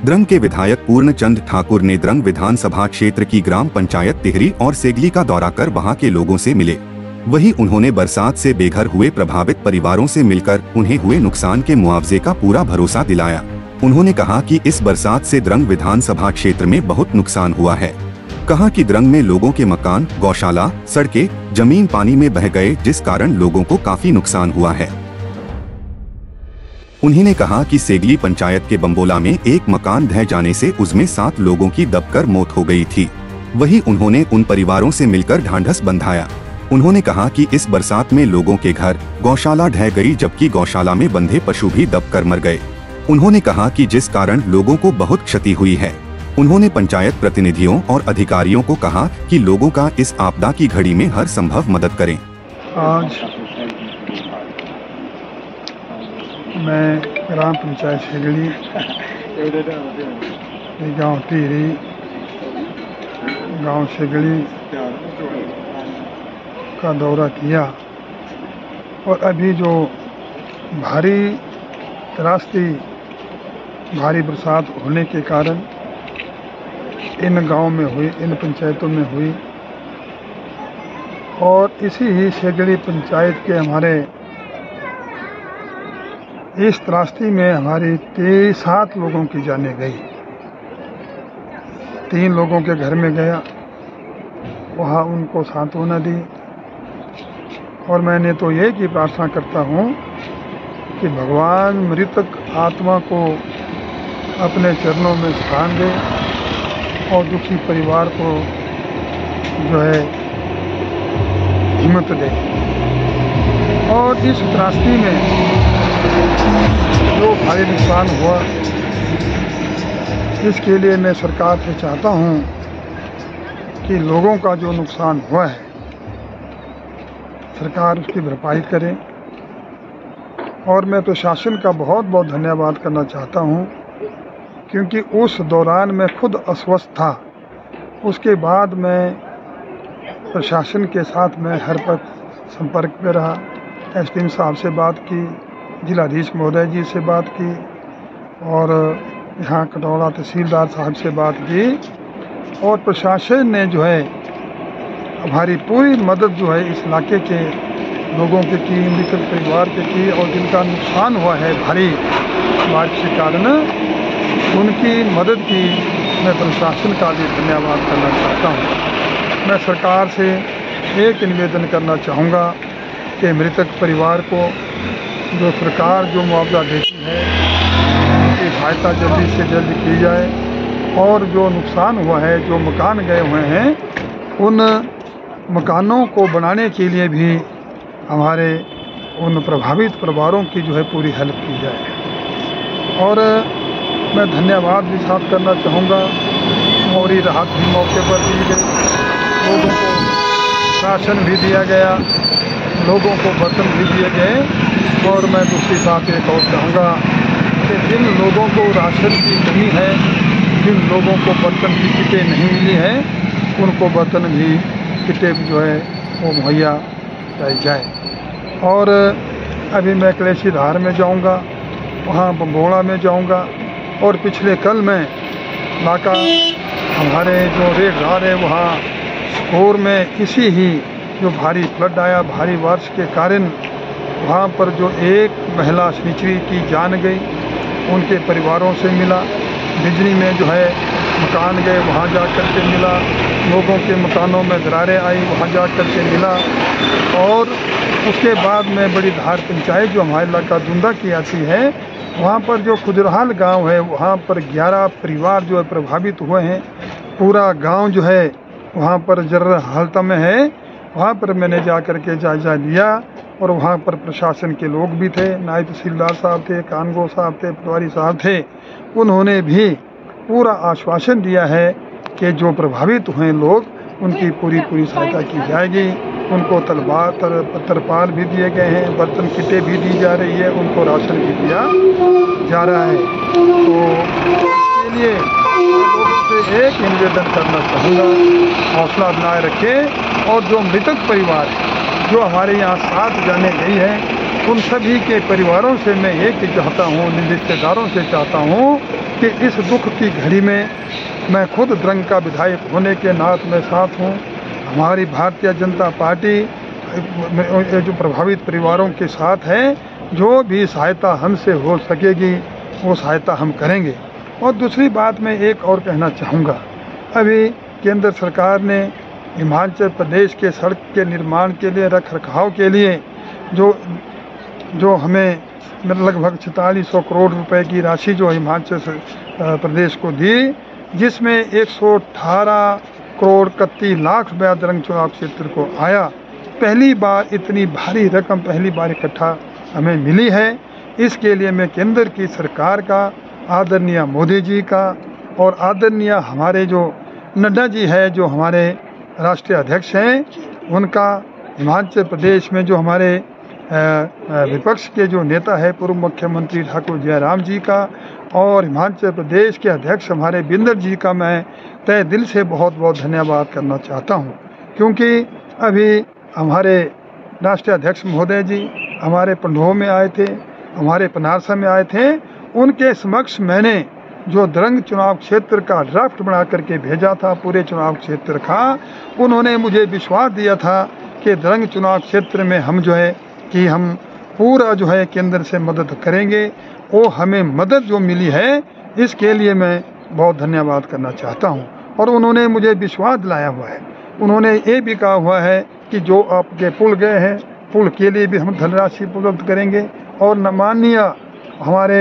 द्रंग के विधायक पूर्णचंद ठाकुर ने द्रंग विधानसभा क्षेत्र की ग्राम पंचायत तिहरी और सेगली का दौरा कर वहां के लोगों से मिले। वहीं उन्होंने बरसात से बेघर हुए प्रभावित परिवारों से मिलकर उन्हें हुए नुकसान के मुआवजे का पूरा भरोसा दिलाया। उन्होंने कहा कि इस बरसात से द्रंग विधानसभा क्षेत्र में बहुत नुकसान हुआ है। कहा कि द्रंग में लोगों के मकान, गौशाला, सड़कें, जमीन पानी में बह गए, जिस कारण लोगों को काफी नुकसान हुआ है। उन्होंने कहा कि सेगली पंचायत के बम्बोला में एक मकान ढह जाने से उसमें 7 लोगों की दबकर मौत हो गई थी। वहीं उन्होंने उन परिवारों से मिलकर ढांढस बंधाया। उन्होंने कहा कि इस बरसात में लोगों के घर, गौशाला ढह गई, जबकि गौशाला में बंधे पशु भी दबकर मर गए। उन्होंने कहा कि जिस कारण लोगों को बहुत क्षति हुई है। उन्होंने पंचायत प्रतिनिधियों और अधिकारियों को कहा कि लोगों का इस आपदा की घड़ी में हर संभव मदद करें। आज मैं ग्राम पंचायत सेगली, गांव तिहरी, गांव सेगली का दौरा किया और अभी जो भारी त्रासदी, भारी बरसात होने के कारण इन गांव में हुई, इन पंचायतों में हुई और इसी ही सेगली पंचायत के हमारे इस त्रासदी में हमारी 7 लोगों की जानें गई। 3 लोगों के घर में गया, वहाँ उनको सांत्वना दी और मैंने तो ये की प्रार्थना करता हूँ कि भगवान मृतक आत्मा को अपने चरणों में स्थान दे और दुखी परिवार को जो है हिम्मत दे। और इस त्रासदी में जो भारी नुकसान हुआ, इसके लिए मैं सरकार से चाहता हूँ कि लोगों का जो नुकसान हुआ है सरकार उसकी भरपाई करे। और मैं प्रशासन का बहुत बहुत धन्यवाद करना चाहता हूँ, क्योंकि उस दौरान मैं खुद अस्वस्थ था। उसके बाद मैं प्रशासन के साथ में हर वक्त संपर्क में रहा। एसडीएम साहब से बात की, जिलाधीश महोदय जी से बात की और यहाँ कटौड़ा तहसीलदार साहब से बात की और प्रशासन ने जो है हमारी पूरी मदद जो है इस इलाके के लोगों के की, मृतक परिवार के की और जिनका नुकसान हुआ है भारी बारिश के कारण, उनकी मदद की मैं प्रशासन का भी धन्यवाद करना चाहता हूँ। मैं सरकार से एक निवेदन करना चाहूँगा कि मृतक परिवार को जो सरकार जो मुआवजा देती है उनकी सहायता जल्दी से जल्दी की जाए और जो नुकसान हुआ है, जो मकान गए हुए हैं, उन मकानों को बनाने के लिए भी हमारे उन प्रभावित परिवारों की जो है पूरी हेल्प की जाए। और मैं धन्यवाद भी साथ करना चाहूँगा और ये राहत भी मौके पर दी गई, लोगों को राशन भी दिया गया, लोगों को बर्तन भी दिए गए। और मैं दूसरी बात एक और चाहूँगा कि जिन लोगों को राशन की कमी है, जिन लोगों को बर्तन की किटें नहीं मिली हैं, उनको बर्तन भी किटें जो है वो मुहैया कराई जाए। और अभी मैं कलेशी धार में जाऊंगा, वहाँ बम्बोड़ा में जाऊंगा और पिछले कल में नाका हमारे जो रेडगार है वहाँ स्कोर में इसी ही जो भारी फ्लड आया, भारी बारिश के कारण वहाँ पर जो एक महिला स्निचरी की जान गई, उनके परिवारों से मिला। बिजली में जो है मकान गए, वहाँ जा कर के मिला। लोगों के मकानों में दरारें आई, वहाँ जा कर के मिला। और उसके बाद में बड़ी धार पंचायत जो हमारे इलाका दुंदा की आती है, वहाँ पर जो खुजरहाल गांव है, वहाँ पर 11 परिवार जो है प्रभावित हुए हैं। पूरा गांव जो है वहाँ पर जर्र हालत में है। वहाँ पर मैंने जा कर के जायजा लिया और वहाँ पर प्रशासन के लोग भी थे, नायब तहसीलदार साहब थे, कानगो साहब थे, पटवारी साहब थे। उन्होंने भी पूरा आश्वासन दिया है कि जो प्रभावित हुए लोग उनकी पूरी सहायता की जाएगी। उनको तरपाल भी दिए गए हैं, बर्तन किटें भी दी जा रही है, उनको राशन भी दिया जा रहा है। तो इसके लिए लोगों से एक निवेदन करना चाहूँगा, हौसला बनाए रखें और जो मृतक परिवार जो हमारे यहाँ 7 जाने गई है, उन सभी के परिवारों से मैं एक ही चाहता हूँ, रिश्तेदारों से चाहता हूँ कि इस दुख की घड़ी में मैं खुद द्रंग का विधायक होने के नाते में साथ हूँ। हमारी भारतीय जनता पार्टी जो प्रभावित परिवारों के साथ है, जो भी सहायता हमसे हो सकेगी वो सहायता हम करेंगे। और दूसरी बात मैं एक और कहना चाहूँगा, अभी केंद्र सरकार ने हिमाचल प्रदेश के सड़क के निर्माण के लिए, रख रखाव के लिए जो हमें लगभग 4600 करोड़ रुपए की राशि जो हिमाचल प्रदेश को दी, जिसमें 118 करोड़ 31 लाख रुपया द्रंग चुनाव क्षेत्र को आया। पहली बार इतनी भारी रकम पहली बार इकट्ठा हमें मिली है। इसके लिए मैं केंद्र की सरकार का, आदरणीय मोदी जी का और आदरणीय हमारे जो नड्डा जी है, जो हमारे राष्ट्रीय अध्यक्ष हैं, उनका, हिमाचल प्रदेश में जो हमारे विपक्ष के जो नेता है पूर्व मुख्यमंत्री ठाकुर जयराम जी का, और हिमाचल प्रदेश के अध्यक्ष हमारे बिंदर जी का मैं तहे दिल से बहुत बहुत धन्यवाद करना चाहता हूं। क्योंकि अभी हमारे राष्ट्रीय अध्यक्ष महोदय जी हमारे पंडोह में आए थे, हमारे पनारसा में आए थे। उनके समक्ष मैंने जो द्रंग चुनाव क्षेत्र का ड्राफ्ट बना करके भेजा था पूरे चुनाव क्षेत्र का, उन्होंने मुझे विश्वास दिया था कि द्रंग चुनाव क्षेत्र में हम जो है कि हम पूरा जो है केंद्र से मदद करेंगे। वो हमें मदद जो मिली है, इसके लिए मैं बहुत धन्यवाद करना चाहता हूं। और उन्होंने मुझे विश्वास दिलाया हुआ है, उन्होंने ये भी कहा हुआ है कि जो आपके पुल गए हैं, पुल के लिए भी हम धनराशि उपलब्ध करेंगे। और माननीय हमारे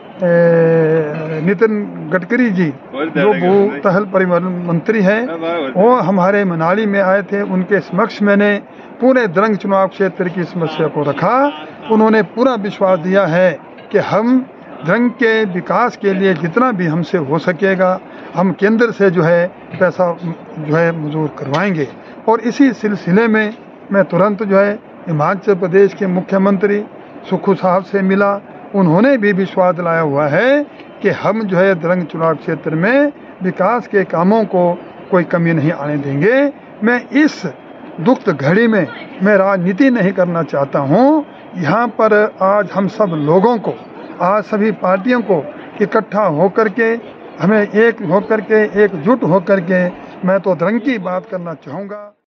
नितिन गडकरी जी जो भू तहल परिवहन मंत्री हैं, वो हमारे मनाली में आए थे। उनके समक्ष मैंने पूरे द्रंग चुनाव क्षेत्र की समस्या को रखा। उन्होंने पूरा विश्वास दिया है कि हम द्रंग के विकास के लिए जितना भी हमसे हो सकेगा हम केंद्र से जो है पैसा जो है मंजूर करवाएंगे। और इसी सिलसिले में मैं तुरंत जो है हिमाचल प्रदेश के मुख्यमंत्री सुखू साहब से मिला। उन्होंने भी विश्वास दिलाया हुआ है कि हम जो है द्रंग चुनाव क्षेत्र में विकास के कामों को कोई कमी नहीं आने देंगे। मैं इस दुख घड़ी में मैं राजनीति नहीं करना चाहता हूँ। यहाँ पर आज हम सब लोगों को, आज सभी पार्टियों को इकट्ठा होकर के, हमें एक होकर के, एकजुट होकर के मैं तो द्रंग की बात करना चाहूँगा।